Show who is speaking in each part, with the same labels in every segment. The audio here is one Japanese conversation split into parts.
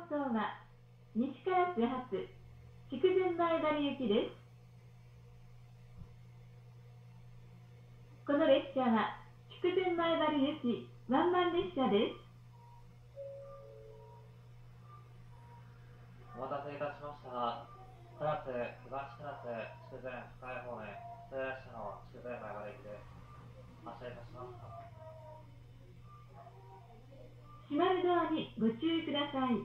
Speaker 1: 送は西唐津発筑前前原行きです。この列車は筑前前原行きワンマン列車です。
Speaker 2: お待たせいたしました。唐津、東唐津、筑前深谷方面、普通列車の筑前前原行きです。発車いたします。
Speaker 1: 閉まるドアにご注意ください。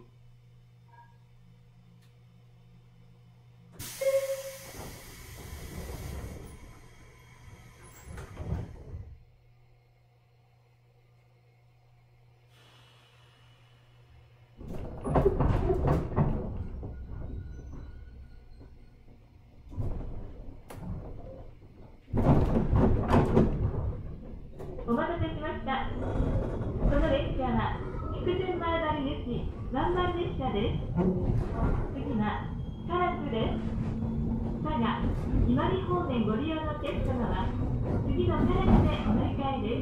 Speaker 1: お待たせしました。この列車は筑前前原行きワンマン列車です。次は唐津です。佐賀、伊万里方面ご利用のお客様は次の唐津でお乗り換えです。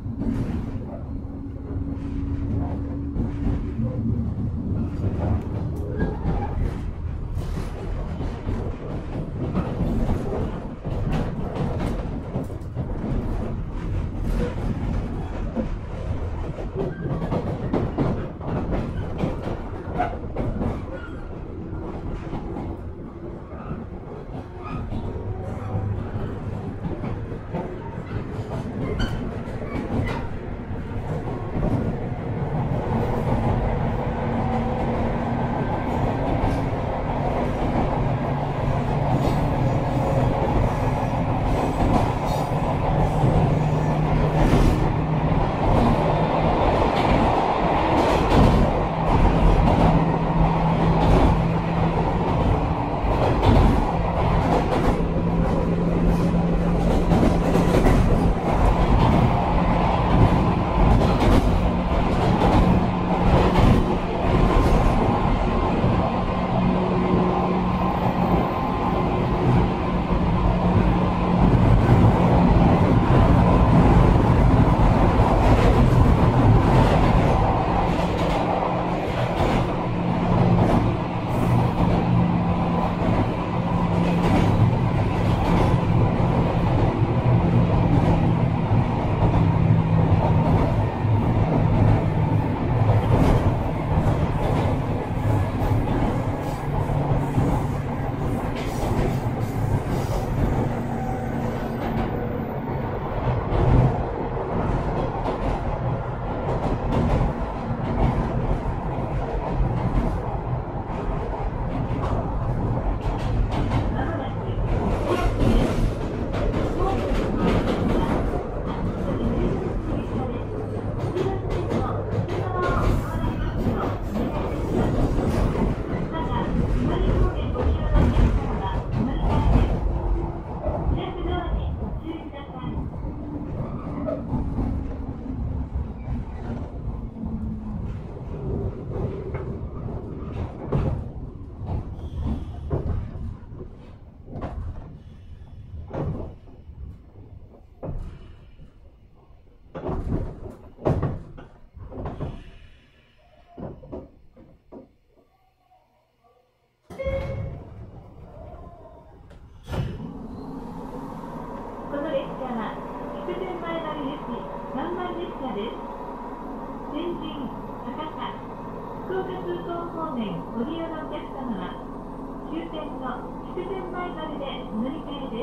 Speaker 1: 方面ご利用のお客様は終点の筑前前原でお乗り換えです。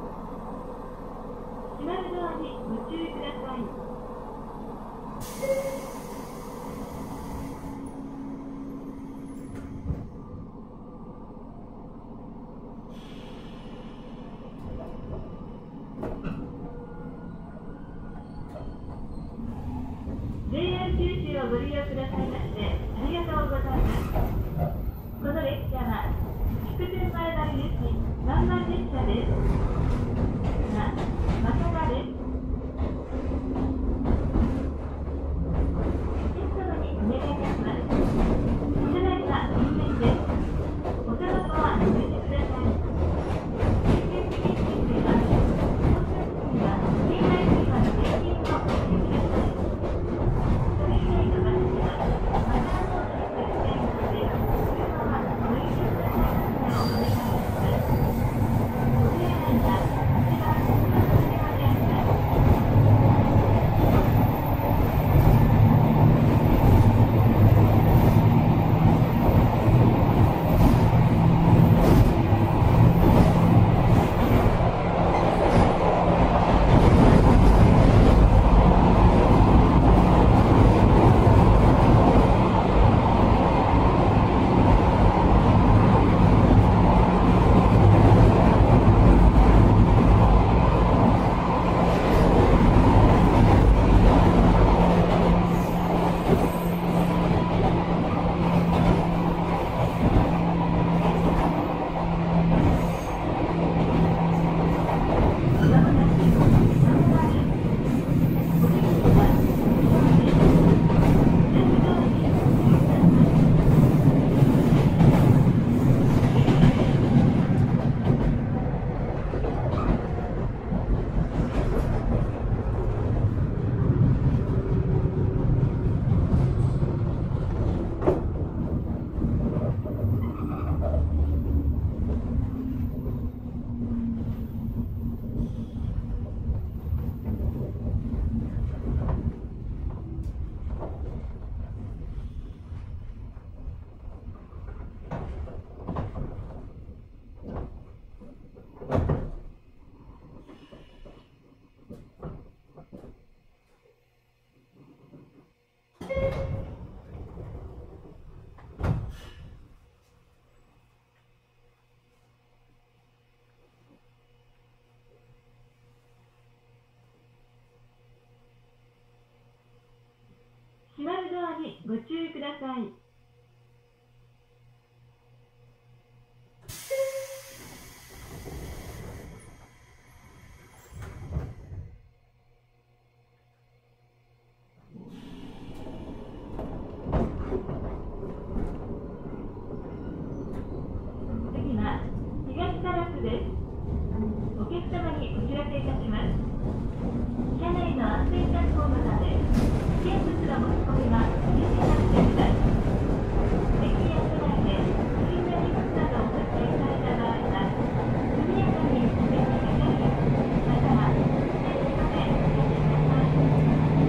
Speaker 1: 閉まるドアにご注意ください。JR 九州をご利用くださいましてありがとうございます。この列車は筑前前原行きワンマン列車です。またがです。お客様にお願いいたします。車内は運転です。おタバコはやめてください。運転席については到着時には携帯電話の電源をお切りください。それ以外の場所ではマナーにご注意ください。次は東唐津です。お客様にお知らせいたします。車内の安全確保のため、危険物の持ち込みは禁止されてください。駅や車内で不審な荷物などを発見された場合は、速やかにお店にかかり、またはステージまでお越しください。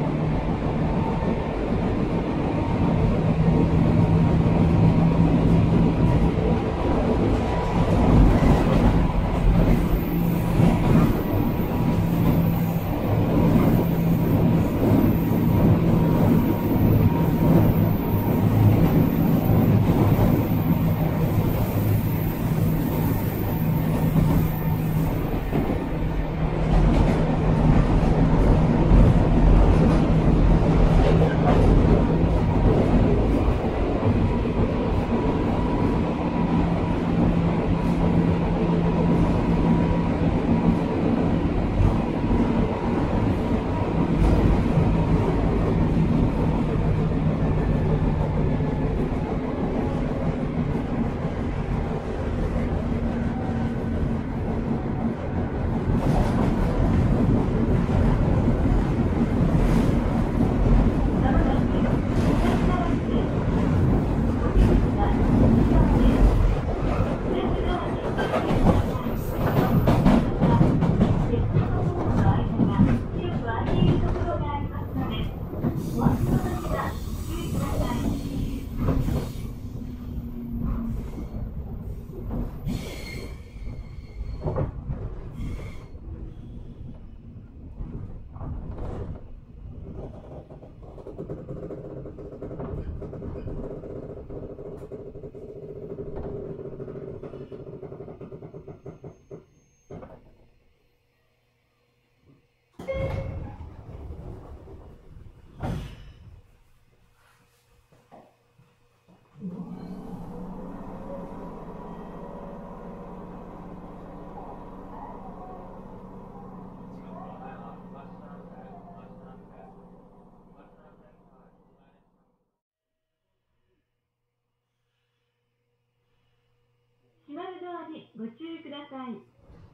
Speaker 1: 閉まるドアにご注意ください。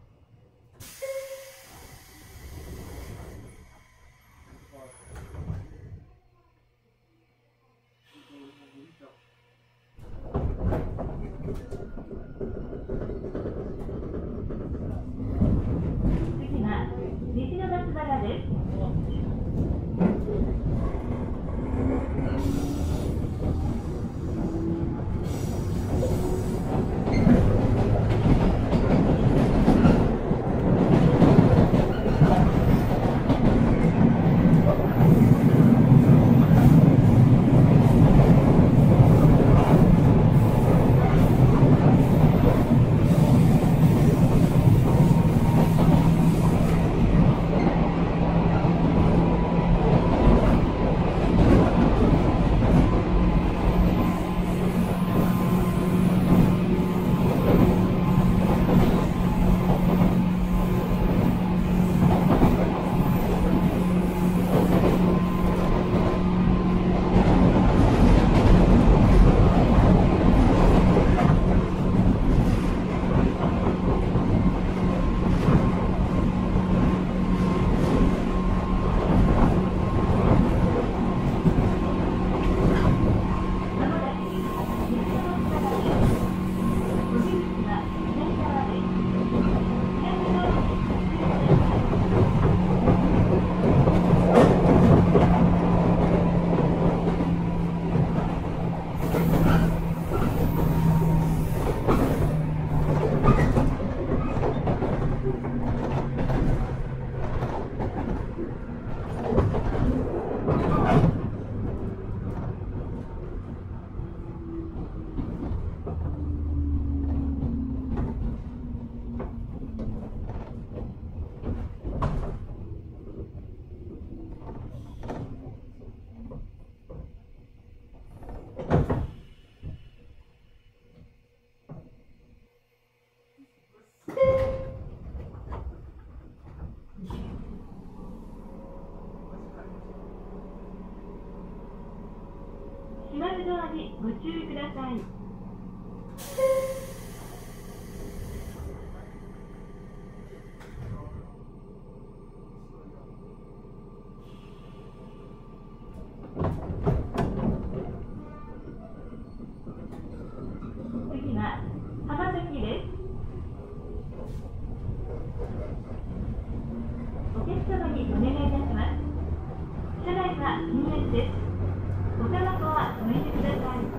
Speaker 1: 次は西の松原です。 閉まるドアにご注意ください。次は浜崎です。お客様にお願いいたします。車内は禁煙です。おタバコはお入れください。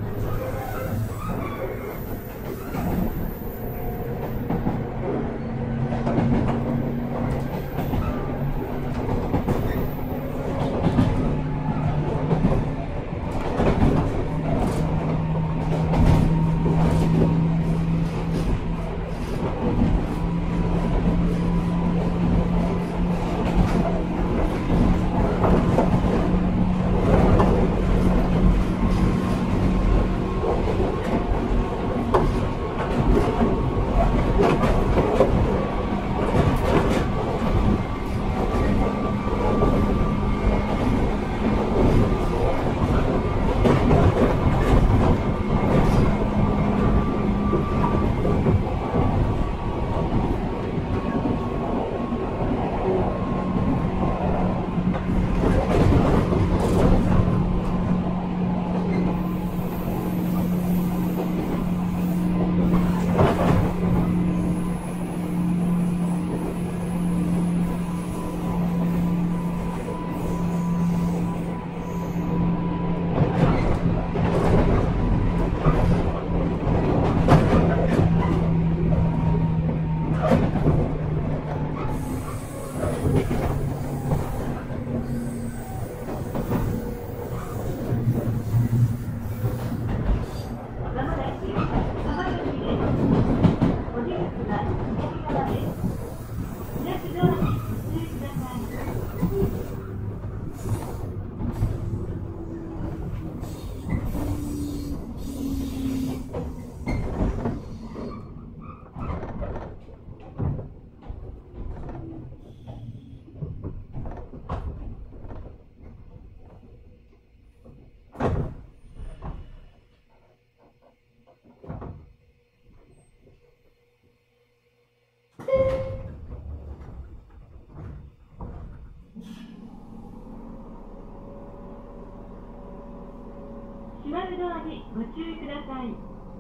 Speaker 1: 閉まるドアにご注意ください。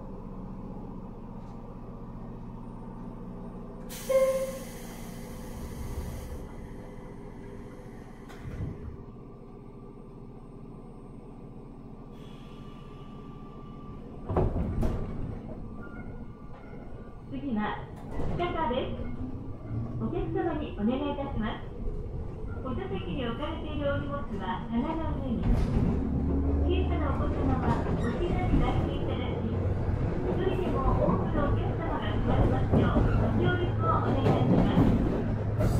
Speaker 1: 次は地下化です。お客様にお願いいたします。補助席に置かれているお荷物は棚の上に。小さなお子様はおひざに抱いていただき、一人でも多くのお客様が座れますようご協力をお願いします。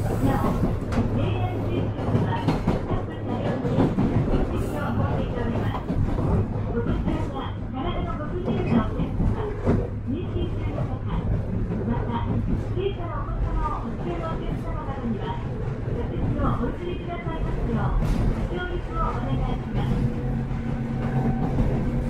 Speaker 1: なお、JR九州では各車両に座席を設けております。お子さんや体のご不自由なお客様、妊娠中の方、また小さなお子様をお連れのお客様などには座席をお移りくださいますようご協力をお願いします。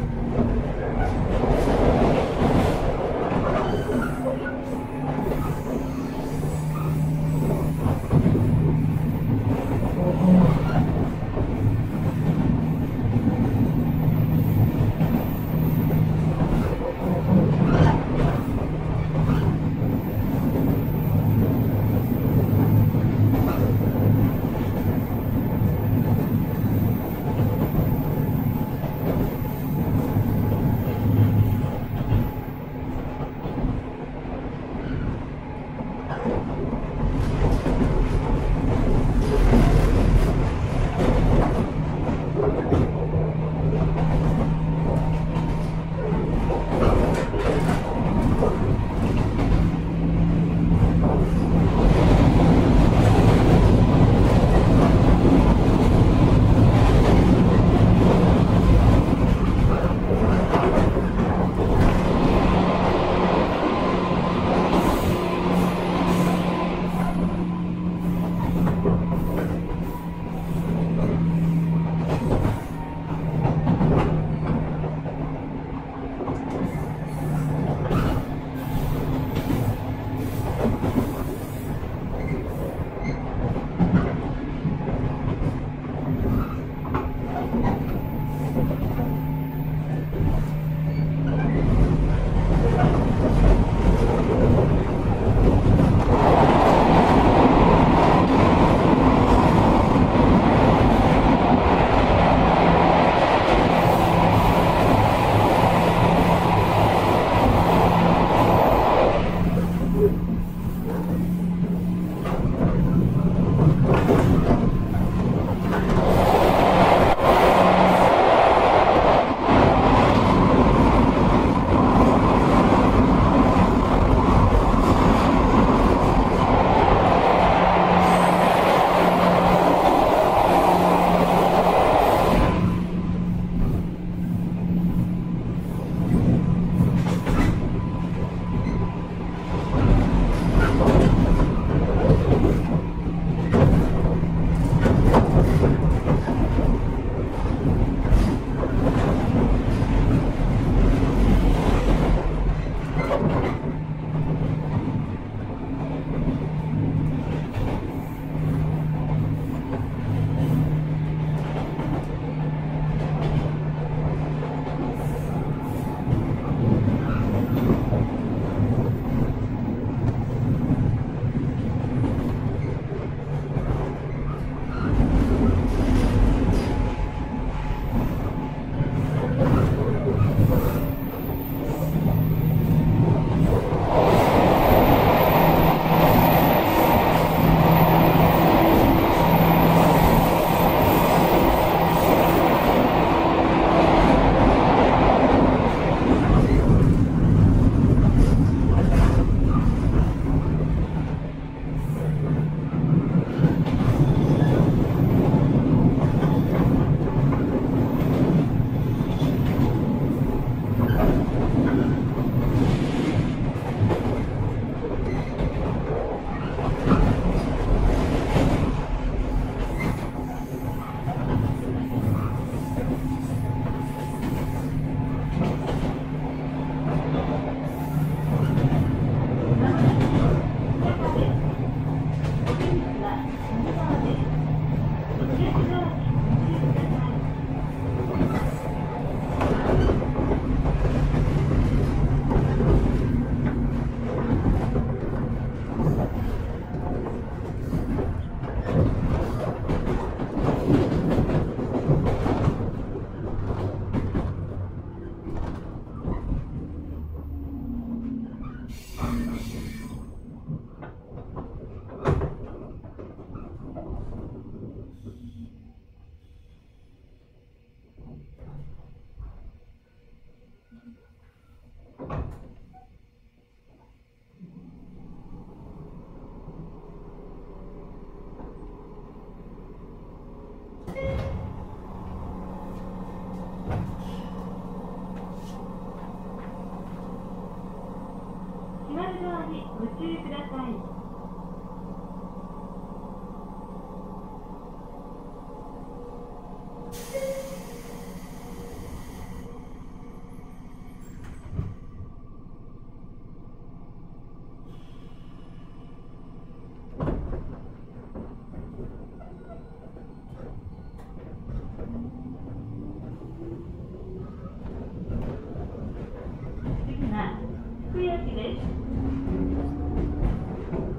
Speaker 1: 注意ください。次は福吉です。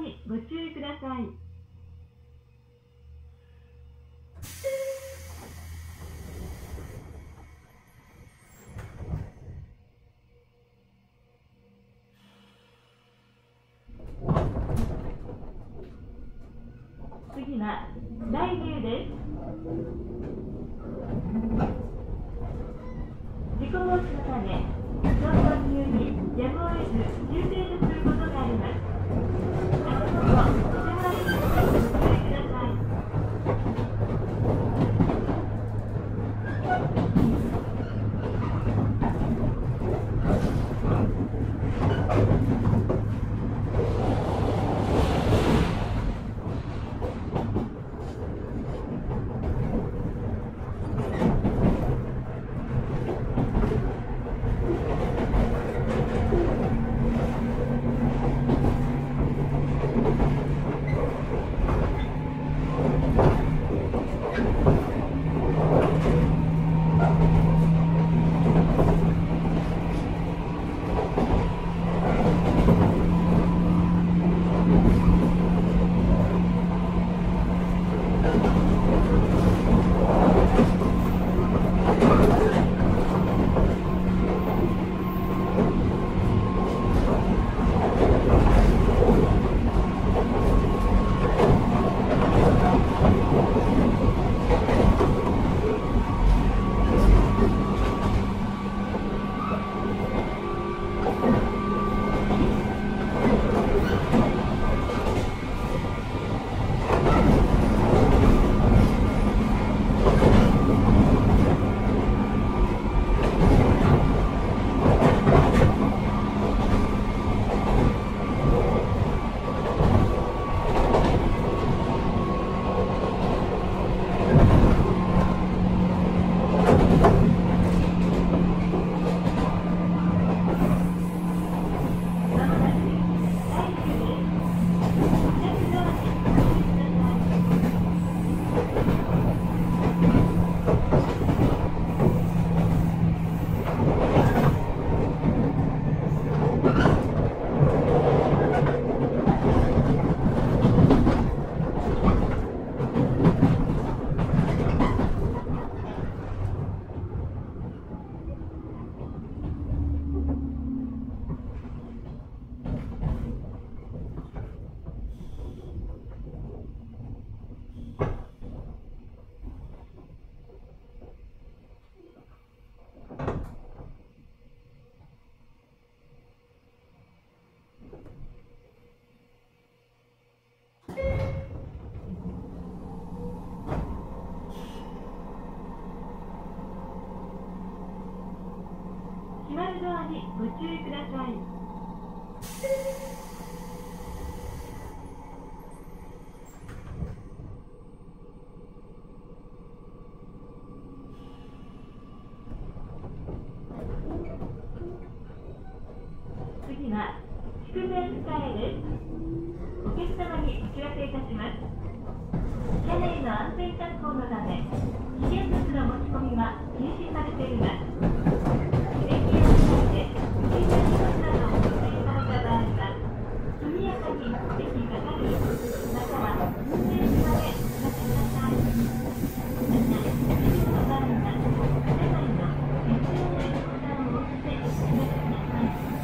Speaker 1: にご注意ください。次は大竜です。事故防止のため、走行中にやむを得ず休憩とすることがあります。足元、お手回りの際にご注意ください。閉まるドアにご注意ください。次は筑前使えです。お客様にお知らせいたします。車内の安全確保のため、危険物の持ち込みは禁止されています。電気や機械で不審な荷物などを撮影された場合は、速やかに席係、または運転手までお待ちください。また、一部の場合は、車内のSOSボタンを押してお待ちください。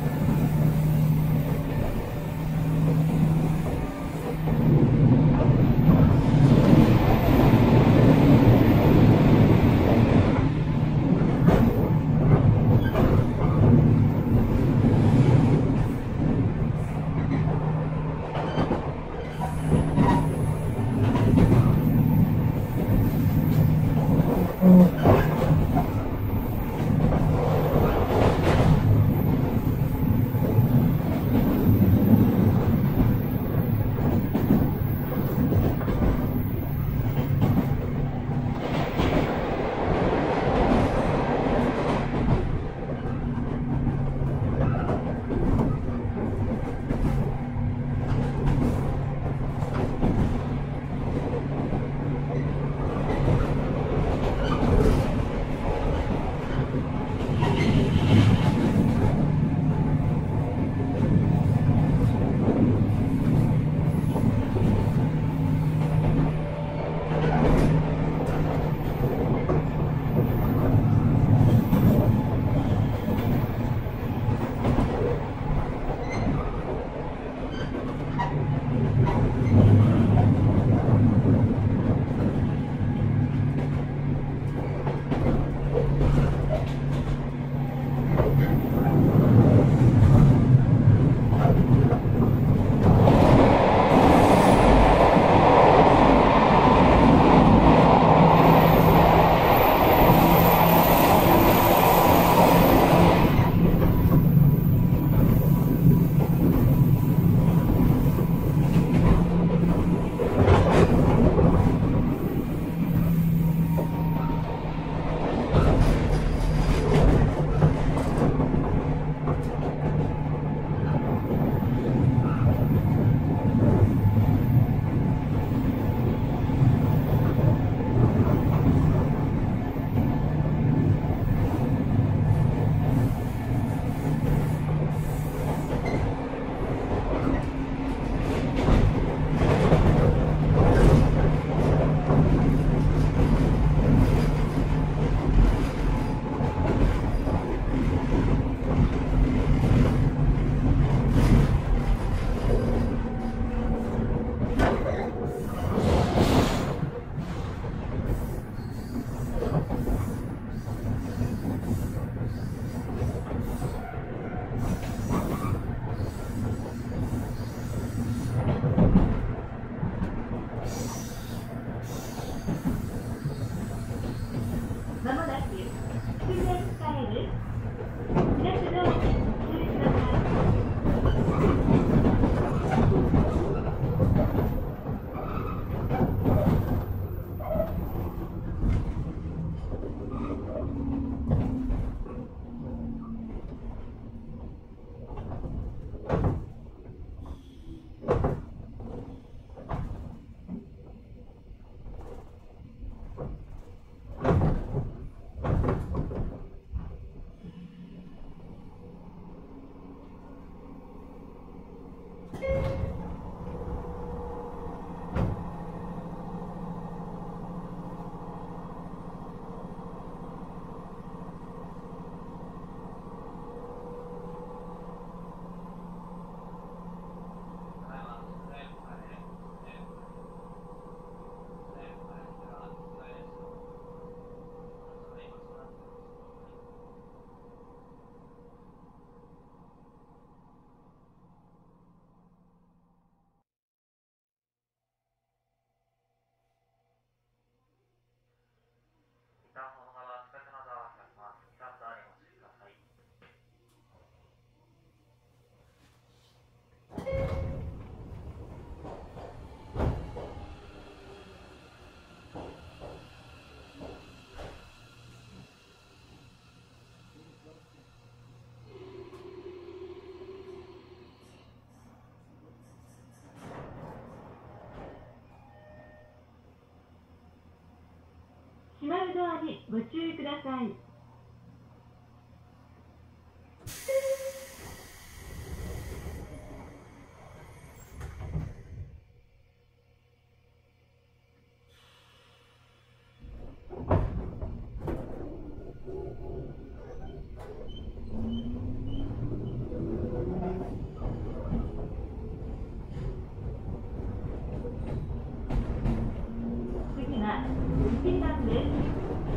Speaker 1: アにご注意ください。次は富士山です。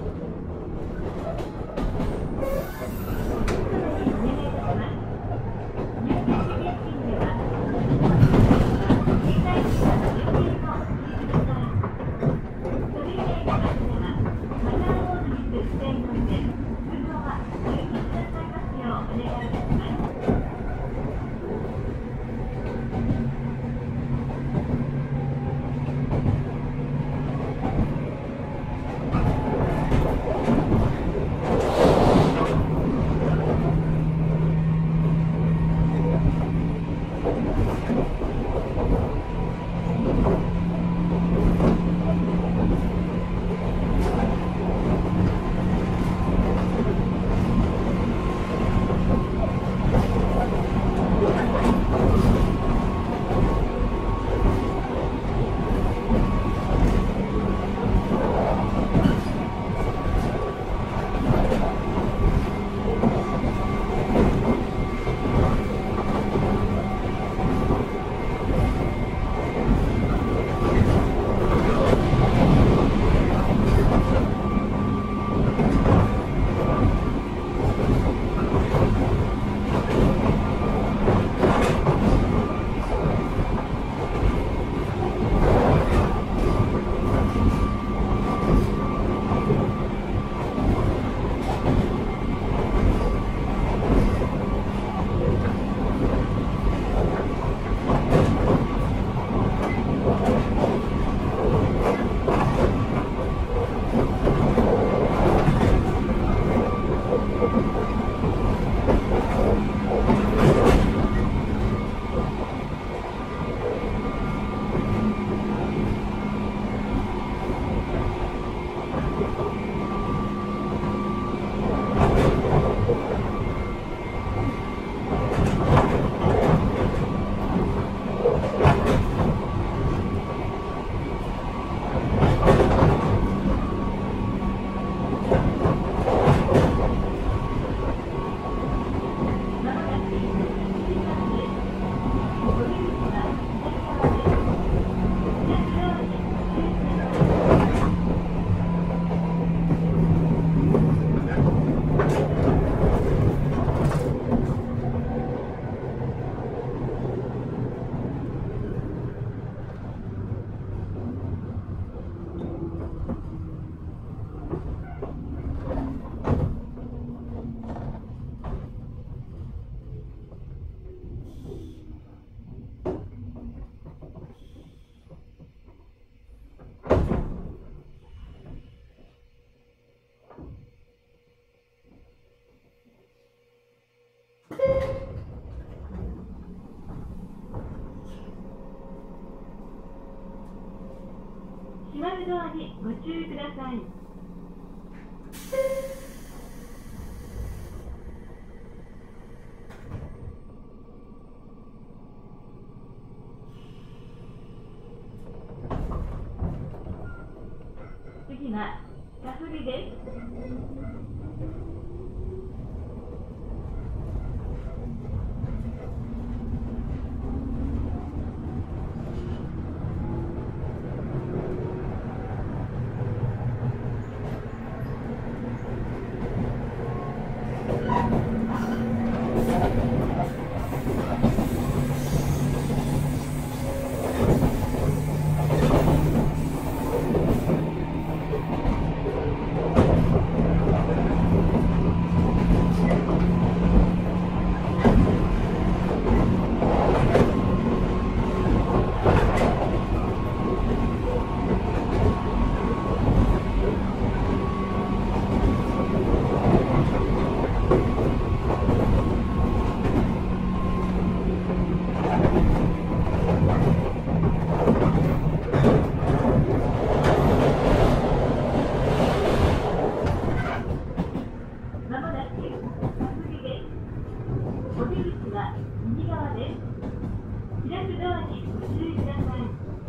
Speaker 1: 閉まるドアにご注意ください。次はサフリです。 お出口は右側です。開くドアにご注意ください。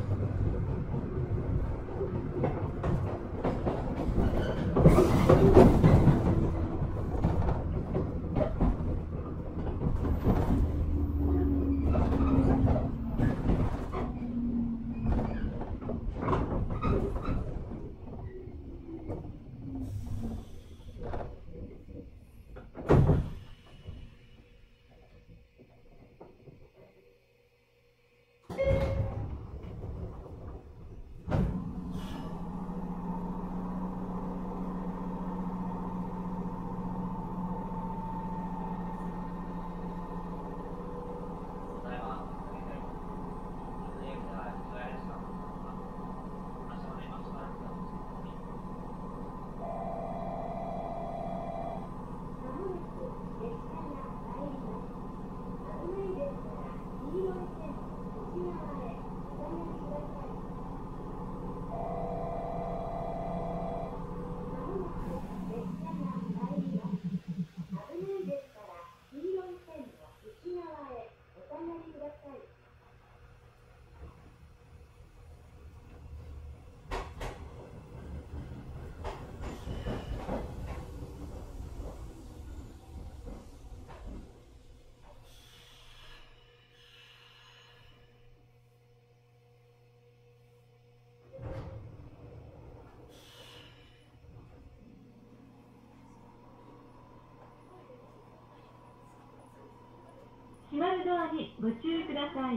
Speaker 1: 閉まるドアにご注意ください。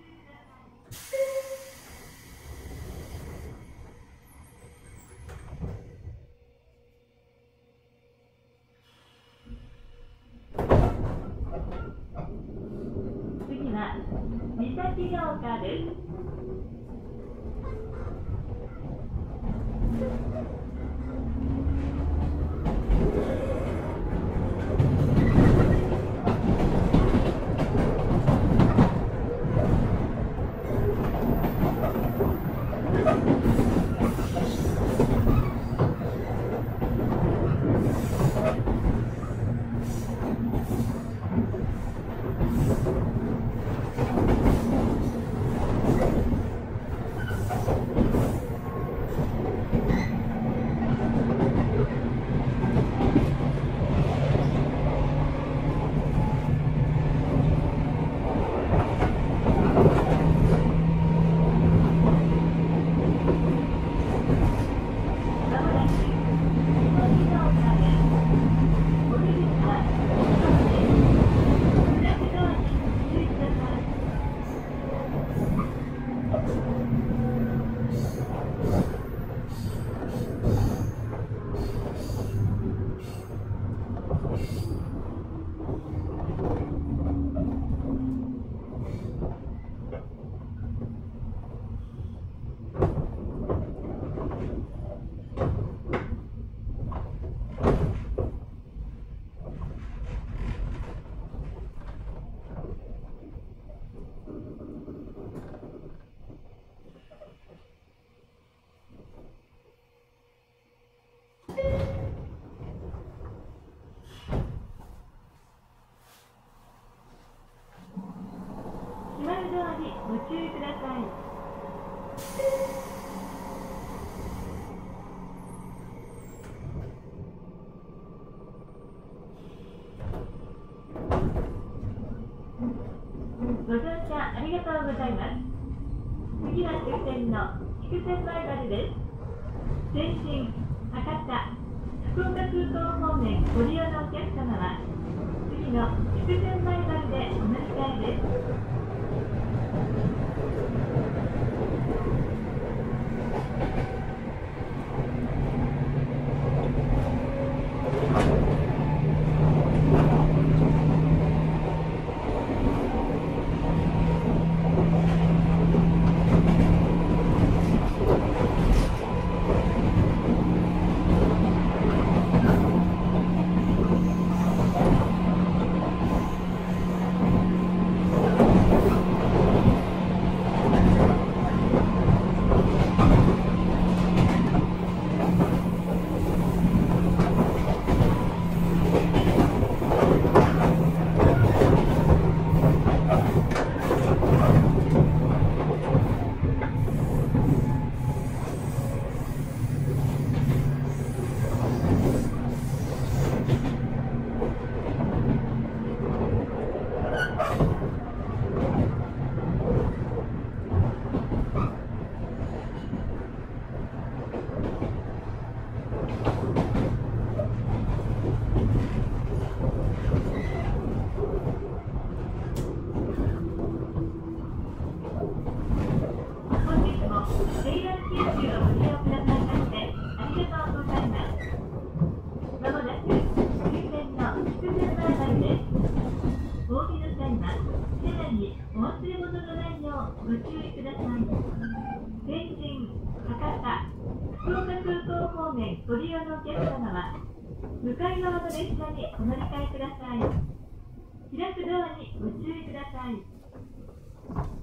Speaker 1: 次は三崎ヶ丘です。閉まるドアにご注意ください。ご乗車ありがとうございます。次は終点の筑前前原です。前進、博多、福岡空港方面ご利用のお客様は、次の筑前前原でお乗り換えです。 ご注意ください。天神、博多、福岡空港方面ご利用のお客様は、向かい側の列車にお乗り換えください。開くドアにご注意ください。